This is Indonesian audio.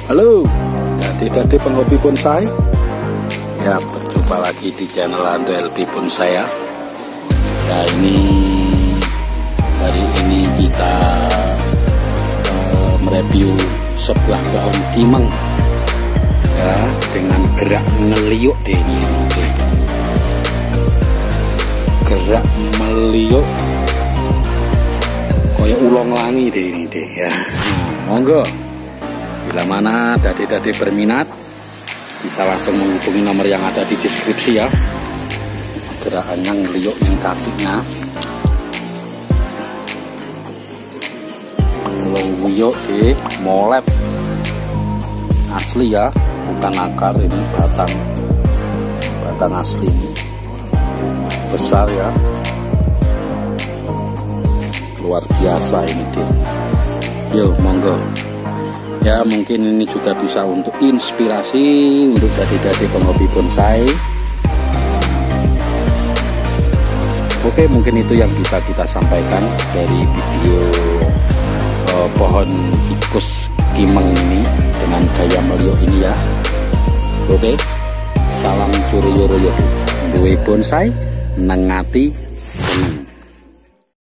Halo, adik-adik penghobi bonsai. Ya, berjumpa lagi di channel Hantu LP Bonsai ya. Ya, hari ini kita mereview sebuah pohon timeng ya, dengan gerak ngeliuk deh ini. Gerak meliuk kayak ulang langi deh ini deh ya. Monggo, bila mana adik-adik berminat bisa langsung menghubungi nomor yang ada di deskripsi ya. Gerakannya ngeliuk yang kakinya ngeliuk di molet asli ya, bukan akar, ini batang asli ini. Besar ya, luar biasa ini deh. Yo, monggo ya, mungkin ini juga bisa untuk inspirasi untuk adik-adik penghobi bonsai. Oke, mungkin itu yang bisa kita sampaikan dari video pohon tikus timeng ini dengan gaya meliuk ini ya. Oke, salam curu yoro duwe bonsai nengati seneng.